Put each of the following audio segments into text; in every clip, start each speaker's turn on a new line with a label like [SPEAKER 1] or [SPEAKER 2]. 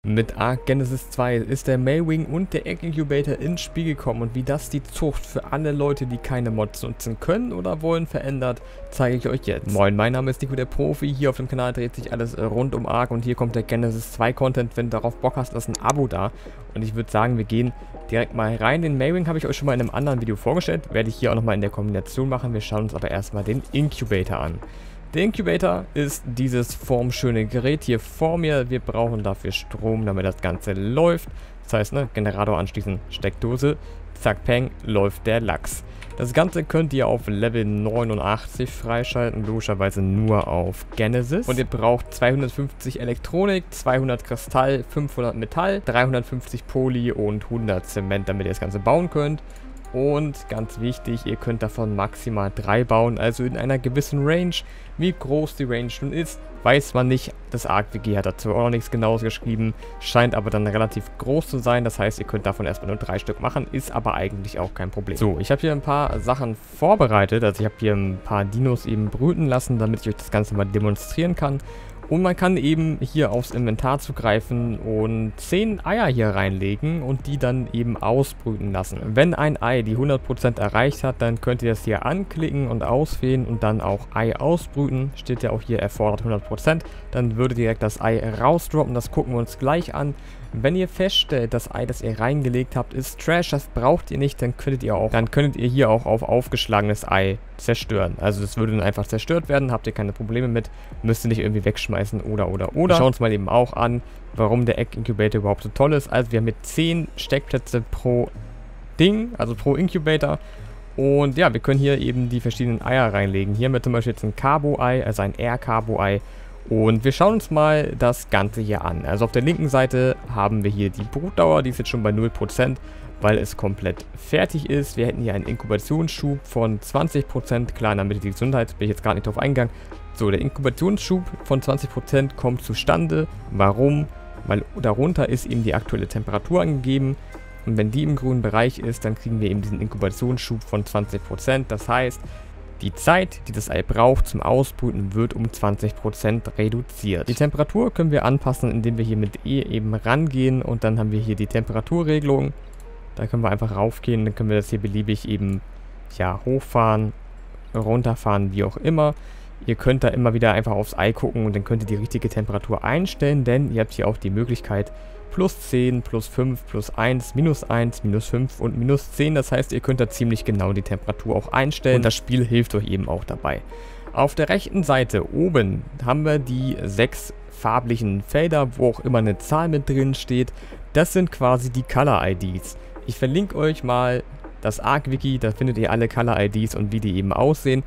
[SPEAKER 1] Mit Ark Genesis 2 ist der Maywing und der Egg Incubator ins Spiel gekommen und wie das die Zucht für alle Leute, die keine Mods nutzen können oder wollen, verändert, zeige ich euch jetzt. Moin, mein Name ist Nico der Profi, hier auf dem Kanal dreht sich alles rund um Ark und hier kommt der Genesis 2 Content. Wenn du darauf Bock hast, lass ein Abo da und ich würde sagen, wir gehen direkt mal rein. Den Maywing habe ich euch schon mal in einem anderen Video vorgestellt, werde ich hier auch nochmal in der Kombination machen. Wir schauen uns aber erstmal den Incubator an. Der Incubator ist dieses formschöne Gerät hier vor mir. Wir brauchen dafür Strom, damit das Ganze läuft. Das heißt, ne, Generator anschließen, Steckdose, zack, peng, läuft der Lachs. Das Ganze könnt ihr auf Level 89 freischalten, logischerweise nur auf Genesis. Und ihr braucht 250 Elektronik, 200 Kristall, 500 Metall, 350 Poly und 100 Zement, damit ihr das Ganze bauen könnt. Und ganz wichtig, ihr könnt davon maximal 3 bauen, also in einer gewissen Range. Wie groß die Range nun ist, weiß man nicht. Das ArkWiki hat dazu auch noch nichts Genaues geschrieben, scheint aber dann relativ groß zu sein. Das heißt, ihr könnt davon erstmal nur 3 Stück machen, ist aber eigentlich auch kein Problem. So, ich habe hier ein paar Sachen vorbereitet, also ich habe hier ein paar Dinos eben brüten lassen, damit ich euch das Ganze mal demonstrieren kann. Und man kann eben hier aufs Inventar zugreifen und 10 Eier hier reinlegen und die dann eben ausbrüten lassen. Wenn ein Ei die 100% erreicht hat, dann könnt ihr das hier anklicken und auswählen und dann auch Ei ausbrüten. Steht ja auch hier erfordert 100%. Dann würde direkt das Ei rausdroppen, das gucken wir uns gleich an. Wenn ihr feststellt, das Ei, das ihr reingelegt habt, ist Trash, das braucht ihr nicht, dann könntet ihr hier auch auf aufgeschlagenes Ei zerstören. Also das würde dann einfach zerstört werden, habt ihr keine Probleme mit, müsst ihr nicht irgendwie wegschmeißen oder. Wir schauen uns mal eben auch an, warum der Egg Incubator überhaupt so toll ist. Also wir haben mit 10 Steckplätze pro Ding, also pro Incubator. Und ja, wir können hier eben die verschiedenen Eier reinlegen. Hier haben wir zum Beispiel jetzt ein Carbo-Ei, also ein Air-Carbo-Ei. Und wir schauen uns mal das Ganze hier an. Also auf der linken Seite haben wir hier die Brutdauer, die ist jetzt schon bei 0%, weil es komplett fertig ist. Wir hätten hier einen Inkubationsschub von 20%, klar, in der Mitte die Gesundheit, bin ich jetzt gar nicht drauf eingegangen. So, der Inkubationsschub von 20% kommt zustande. Warum? Weil darunter ist eben die aktuelle Temperatur angegeben. Und wenn die im grünen Bereich ist, dann kriegen wir eben diesen Inkubationsschub von 20%. Das heißt, die Zeit, die das Ei braucht zum Ausbrüten, wird um 20% reduziert. Die Temperatur können wir anpassen, indem wir hier mit E eben rangehen und dann haben wir hier die Temperaturregelung. Da können wir einfach raufgehen, dann können wir das hier beliebig eben ja, hochfahren, runterfahren, wie auch immer. Ihr könnt da immer wieder einfach aufs Ei gucken und dann könnt ihr die richtige Temperatur einstellen, denn ihr habt hier auch die Möglichkeit plus 10, plus 5, plus 1, minus 5 und minus 10. Das heißt, ihr könnt da ziemlich genau die Temperatur auch einstellen. Und das Spiel hilft euch eben auch dabei. Auf der rechten Seite oben haben wir die 6 farblichen Felder, wo auch immer eine Zahl mit drin steht. Das sind quasi die Color IDs. Ich verlinke euch mal das ArkWiki, da findet ihr alle Color IDs und wie die eben aussehen.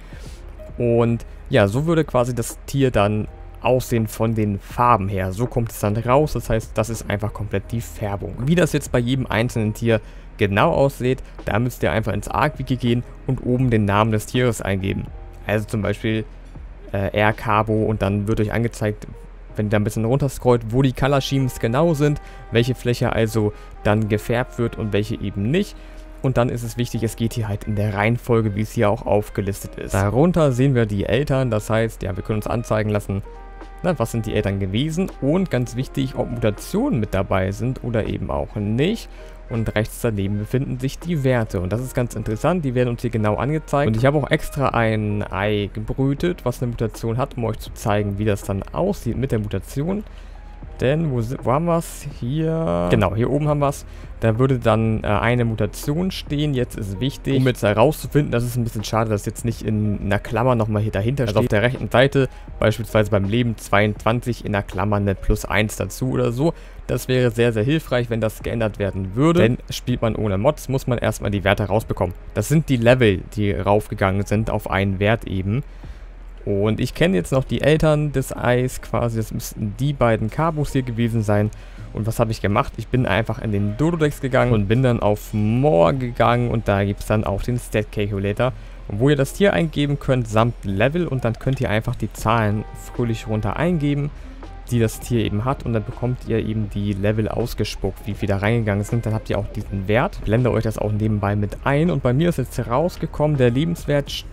[SPEAKER 1] Und ja, so würde quasi das Tier dann aussehen von den Farben her. So kommt es dann raus, das heißt, das ist einfach komplett die Färbung. Wie das jetzt bei jedem einzelnen Tier genau aussieht, da müsst ihr einfach ins ArkWiki gehen und oben den Namen des Tieres eingeben. Also zum Beispiel Air Carbo und dann wird euch angezeigt, wenn ihr da ein bisschen runter scrollt, wo die Color Schemes genau sind, welche Fläche also dann gefärbt wird und welche eben nicht. Und dann ist es wichtig, es geht hier halt in der Reihenfolge, wie es hier auch aufgelistet ist. Darunter sehen wir die Eltern, das heißt, ja, wir können uns anzeigen lassen, na, was sind die Eltern gewesen und ganz wichtig, ob Mutationen mit dabei sind oder eben auch nicht. Und rechts daneben befinden sich die Werte und das ist ganz interessant, die werden uns hier genau angezeigt. Und ich habe auch extra ein Ei gebrütet, was eine Mutation hat, um euch zu zeigen, wie das dann aussieht mit der Mutation. Denn, wo haben wir es? Hier. Genau, hier oben haben wir es. Da würde dann eine Mutation stehen. Jetzt ist wichtig, um jetzt herauszufinden, das ist ein bisschen schade, dass jetzt nicht in einer Klammer nochmal hier dahinter steht. Also auf der rechten Seite, beispielsweise beim Leben 22 in der Klammer eine +1 dazu oder so. Das wäre sehr, sehr hilfreich, wenn das geändert werden würde. Denn spielt man ohne Mods, muss man erstmal die Werte rausbekommen. Das sind die Level, die raufgegangen sind auf einen Wert eben. Und ich kenne jetzt noch die Eltern des Eis quasi, das müssten die beiden Carbos hier gewesen sein. Und was habe ich gemacht? Ich bin einfach in den Dododex gegangen und bin dann auf More gegangen und da gibt es dann auch den Stat Calculator, wo ihr das Tier eingeben könnt samt Level und dann könnt ihr einfach die Zahlen fröhlich runter eingeben, die das Tier eben hat und dann bekommt ihr eben die Level ausgespuckt, wie viel da reingegangen sind. Dann habt ihr auch diesen Wert. Ich blende euch das auch nebenbei mit ein und bei mir ist jetzt herausgekommen, der Lebenswert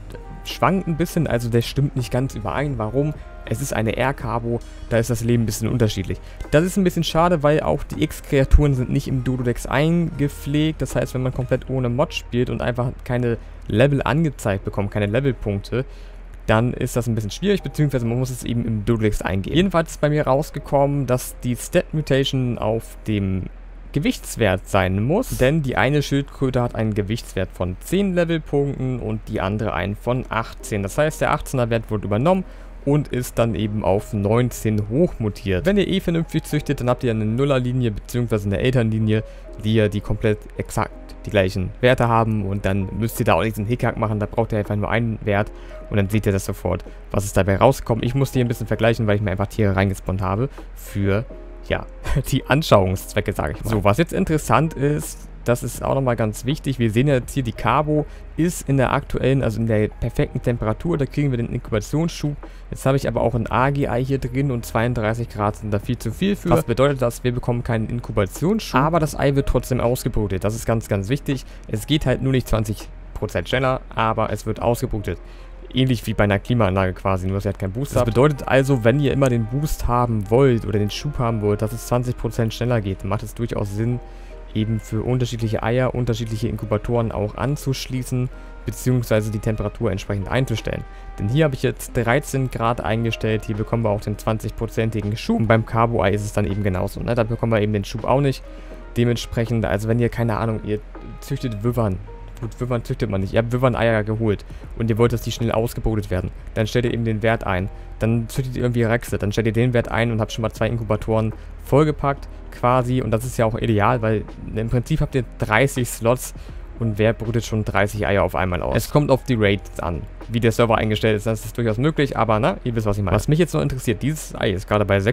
[SPEAKER 1] schwankt ein bisschen, also der stimmt nicht ganz überein. Warum? Es ist eine R-Cabo, da ist das Leben ein bisschen unterschiedlich. Das ist ein bisschen schade, weil auch die X-Kreaturen sind nicht im Dododex eingepflegt. Das heißt, wenn man komplett ohne Mod spielt und einfach keine Level angezeigt bekommt, keine Levelpunkte, dann ist das ein bisschen schwierig, beziehungsweise man muss es eben im Dododex eingeben. Jedenfalls ist bei mir rausgekommen, dass die Stat-Mutation auf dem Gewichtswert sein muss, denn die eine Schildkröte hat einen Gewichtswert von 10 Levelpunkten und die andere einen von 18. Das heißt, der 18er Wert wurde übernommen und ist dann eben auf 19 hochmutiert. Wenn ihr vernünftig züchtet, dann habt ihr eine Nullerlinie bzw. eine Elternlinie, die komplett exakt die gleichen Werte haben und dann müsst ihr da auch nicht so einen Hickhack machen, da braucht ihr einfach nur einen Wert und dann seht ihr das sofort, was ist dabei rausgekommen. Ich musste hier ein bisschen vergleichen, weil ich mir einfach Tiere reingespawnt habe für, ja, die Anschauungszwecke, sage ich mal. So, was jetzt interessant ist, das ist auch nochmal ganz wichtig, wir sehen ja jetzt hier, die Cabo ist in der aktuellen, also in der perfekten Temperatur, da kriegen wir den Inkubationsschub. Jetzt habe ich aber auch ein AGI hier drin und 32 Grad sind da viel zu viel für. Was bedeutet das? Wir bekommen keinen Inkubationsschub, aber das Ei wird trotzdem ausgebrütet. Das ist ganz, ganz wichtig. Es geht halt nur nicht 20% schneller, aber es wird ausgebrütet. Ähnlich wie bei einer Klimaanlage quasi, nur dass ihr halt keinen Boost habt. Das bedeutet also, wenn ihr immer den Boost haben wollt oder den Schub haben wollt, dass es 20% schneller geht, dann macht es durchaus Sinn, eben für unterschiedliche Eier, unterschiedliche Inkubatoren auch anzuschließen, beziehungsweise die Temperatur entsprechend einzustellen. Denn hier habe ich jetzt 13 Grad eingestellt, hier bekommen wir auch den 20%igen Schub. Und beim Cabo-Ei ist es dann eben genauso, ne? Da bekommen wir eben den Schub auch nicht. Dementsprechend, also wenn ihr, keine Ahnung, ihr züchtet Wyvern. Gut, Wyvern züchtet man nicht. Ihr habt Wyvern-Eier geholt und ihr wollt, dass die schnell ausgebrütet werden. Dann stellt ihr eben den Wert ein. Dann züchtet ihr irgendwie Rexe. Dann stellt ihr den Wert ein und habt schon mal 2 Inkubatoren vollgepackt quasi. Und das ist ja auch ideal, weil im Prinzip habt ihr 30 Slots und wer brütet schon 30 Eier auf einmal aus? Es kommt auf die Rates an. Wie der Server eingestellt ist, das ist durchaus möglich, aber na, ihr wisst, was ich meine. Was mich jetzt noch interessiert, dieses Ei ist gerade bei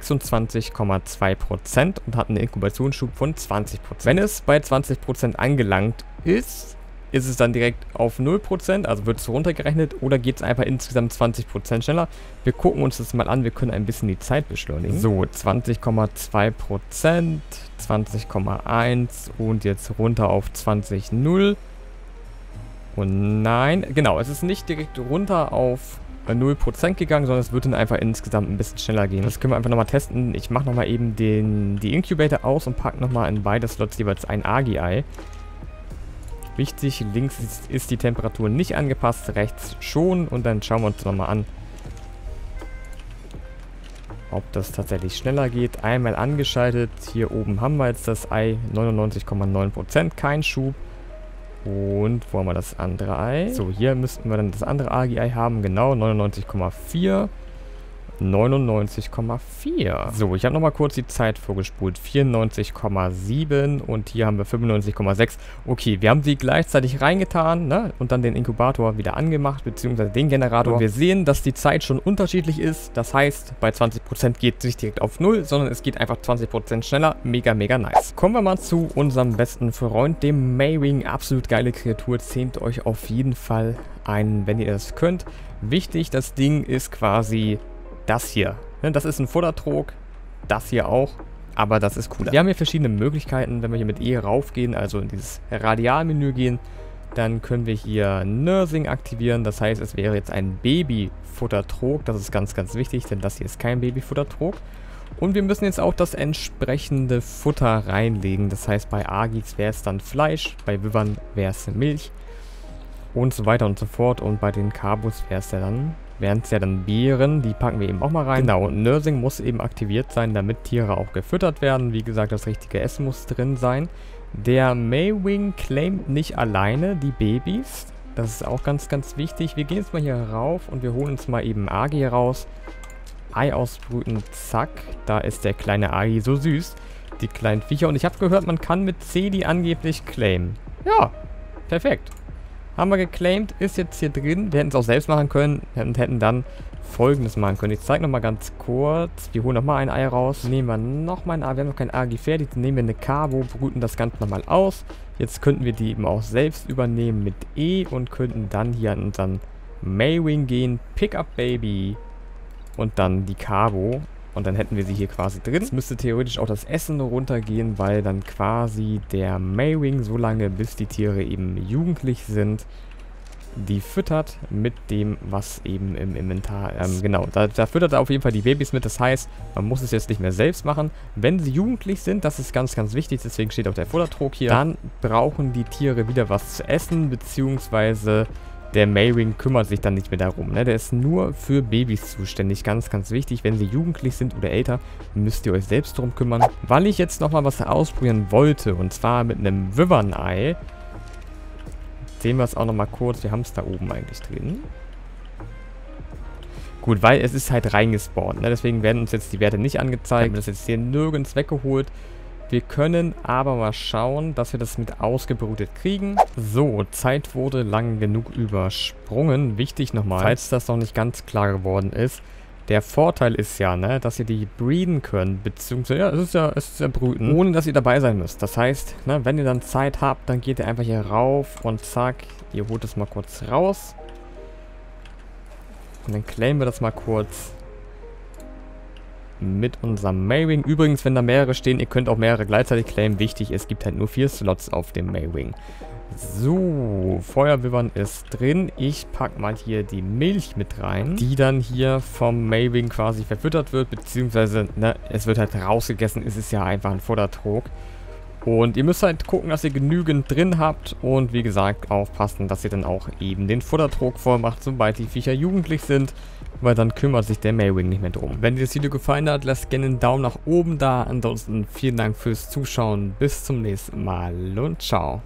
[SPEAKER 1] 26,2% und hat einen Inkubationsschub von 20%. Wenn es bei 20% angelangt ist es dann direkt auf 0%, also wird es runtergerechnet, oder geht es einfach insgesamt 20% schneller? Wir gucken uns das mal an, wir können ein bisschen die Zeit beschleunigen. So, 20,2%, 20,1% und jetzt runter auf 20,0%. Und nein, genau, es ist nicht direkt runter auf 0% gegangen, sondern es wird dann einfach insgesamt ein bisschen schneller gehen. Das können wir einfach nochmal testen. Ich mache nochmal eben die Incubator aus und packe nochmal in beide Slots jeweils ein AGI. Wichtig, links ist die Temperatur nicht angepasst, rechts schon. Und dann schauen wir uns nochmal an, ob das tatsächlich schneller geht. Einmal angeschaltet. Hier oben haben wir jetzt das Ei. 99,9%, kein Schub. Und wo haben wir das andere Ei? So, hier müssten wir dann das andere AGI haben. Genau, 99,4. 99,4. So, ich habe nochmal kurz die Zeit vorgespult. 94,7 und hier haben wir 95,6. Okay, wir haben sie gleichzeitig reingetan, ne? Und dann den Inkubator wieder angemacht, beziehungsweise den Generator. Und wir sehen, dass die Zeit schon unterschiedlich ist. Das heißt, bei 20% geht es nicht direkt auf 0, sondern es geht einfach 20% schneller. Mega, mega nice. Kommen wir mal zu unserem besten Freund, dem Maywing. Absolut geile Kreatur. Zähmt euch auf jeden Fall ein, wenn ihr das könnt. Wichtig, das Ding ist quasi das hier. Das ist ein Futtertrog, das hier auch, aber das ist cooler. Wir haben hier verschiedene Möglichkeiten, wenn wir hier mit E raufgehen, also in dieses Radialmenü gehen, dann können wir hier Nursing aktivieren, das heißt, es wäre jetzt ein Babyfuttertrog, das ist ganz, ganz wichtig, denn das hier ist kein Babyfuttertrog. Und wir müssen jetzt auch das entsprechende Futter reinlegen, das heißt, bei Agis wäre es dann Fleisch, bei Wyvern wäre es Milch und so weiter und so fort und bei den Cabos wären es ja dann Beeren, die packen wir eben auch mal rein. Genau, und Nursing muss eben aktiviert sein, damit Tiere auch gefüttert werden. Wie gesagt, das richtige Essen muss drin sein. Der Maywing claimt nicht alleine die Babys. Das ist auch ganz, ganz wichtig. Wir gehen jetzt mal hier rauf und wir holen uns mal eben Agi raus. Ei ausbrüten, zack. Da ist der kleine Agi, so süß. Die kleinen Viecher. Und ich habe gehört, man kann mit C die angeblich claimen. Ja, perfekt. Haben wir geclaimed, ist jetzt hier drin. Wir hätten es auch selbst machen können und hätten dann Folgendes machen können. Ich zeige nochmal ganz kurz. Wir holen nochmal ein Ei raus. Nehmen wir nochmal ein Ei. Wir haben noch kein Agi fertig. Dann nehmen wir eine Cabo, brüten das Ganze nochmal aus. Jetzt könnten wir die eben auch selbst übernehmen mit E und könnten dann hier an unseren Maywing gehen. Pick up Baby. Und dann die Cabo. Und dann hätten wir sie hier quasi drin. Es müsste theoretisch auch das Essen runtergehen, weil dann quasi der Maywing so lange, bis die Tiere eben jugendlich sind, die füttert mit dem, was eben im Inventar, genau, da füttert er auf jeden Fall die Babys mit. Das heißt, man muss es jetzt nicht mehr selbst machen. Wenn sie jugendlich sind, das ist ganz, ganz wichtig, deswegen steht auch der Futtertrog hier, dann brauchen die Tiere wieder was zu essen, beziehungsweise der Maywing kümmert sich dann nicht mehr darum. Ne? Der ist nur für Babys zuständig. Ganz, ganz wichtig. Wenn sie jugendlich sind oder älter, müsst ihr euch selbst darum kümmern. Weil ich jetzt nochmal was ausprobieren wollte, und zwar mit einem Wyvern-Ei. Sehen wir es auch nochmal kurz. Wir haben es da oben eigentlich drin. Gut, weil es ist halt reingespawnt. Ne? Deswegen werden uns jetzt die Werte nicht angezeigt. Wir haben das jetzt hier nirgends weggeholt. Wir können aber mal schauen, dass wir das mit ausgebrütet kriegen. So, Zeit wurde lang genug übersprungen. Wichtig nochmal, falls das noch nicht ganz klar geworden ist. Der Vorteil ist ja, ne, dass ihr die breeden könnt, beziehungsweise, ja, es ist ja brüten, ohne dass ihr dabei sein müsst. Das heißt, ne, wenn ihr dann Zeit habt, dann geht ihr einfach hier rauf und zack, ihr holt es mal kurz raus. Und dann claimen wir das mal kurz mit unserem Maywing. Übrigens, wenn da mehrere stehen, ihr könnt auch mehrere gleichzeitig claimen. Wichtig, es gibt halt nur 4 Slots auf dem Maywing. So, Feuerwyvern ist drin. Ich packe mal hier die Milch mit rein, die dann hier vom Maywing quasi verfüttert wird, beziehungsweise, ne, es wird halt rausgegessen. Es ist ja einfach ein Futtertrog. Und ihr müsst halt gucken, dass ihr genügend drin habt und wie gesagt aufpassen, dass ihr dann auch eben den Futtertrog voll macht, sobald die Viecher jugendlich sind, weil dann kümmert sich der Maywing nicht mehr drum. Wenn dir das Video gefallen hat, lasst gerne einen Daumen nach oben da. Ansonsten vielen Dank fürs Zuschauen, bis zum nächsten Mal und ciao.